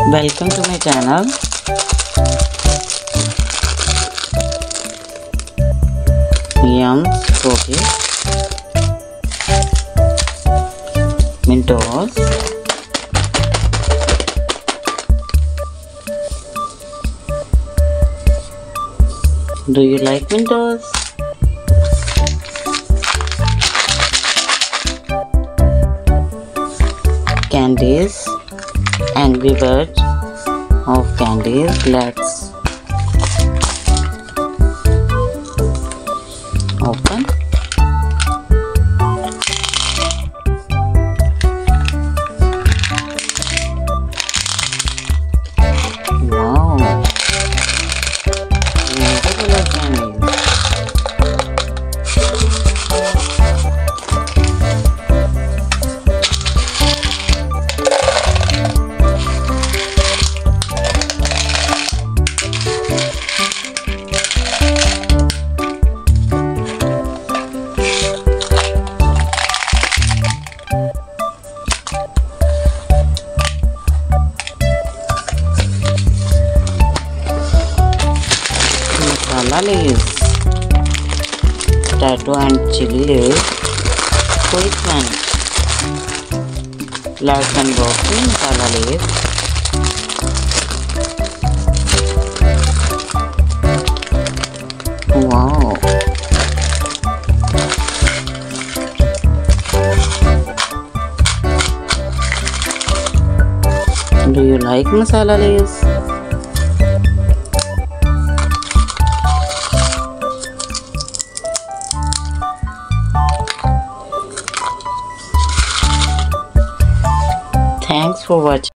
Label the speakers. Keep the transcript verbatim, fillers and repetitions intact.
Speaker 1: Welcome to my channel. Yum cookies, Mentos, do you like Mentos? Candies, Angry Bird of candies. Let's open. Wow, beautiful candies. Masala Lays, potato and chili lays, quick lunch. Let's unbox the Masala Lays. Wow, do you like Masala Lays? Thanks for watching.